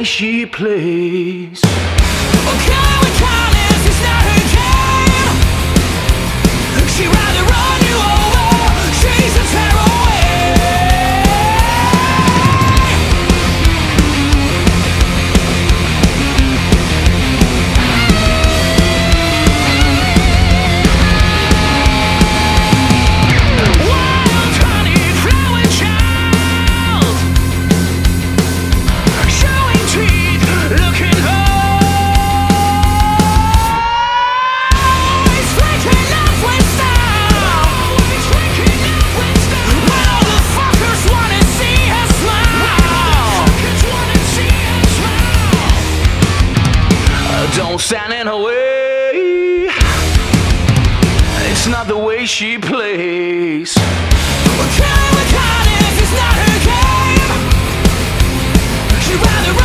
way she plays. Okay, with kindness, it's not her game. She'd rather run you over. She's a tearaway. Wild, honey, flower child, showing teeth, looking always flaking up with style. Always flaking up with style. When all the fuckers wanna see her smile. Don't stand in her way. It's not the way she plays. Okay, with kindness, it's not her game. She'd rather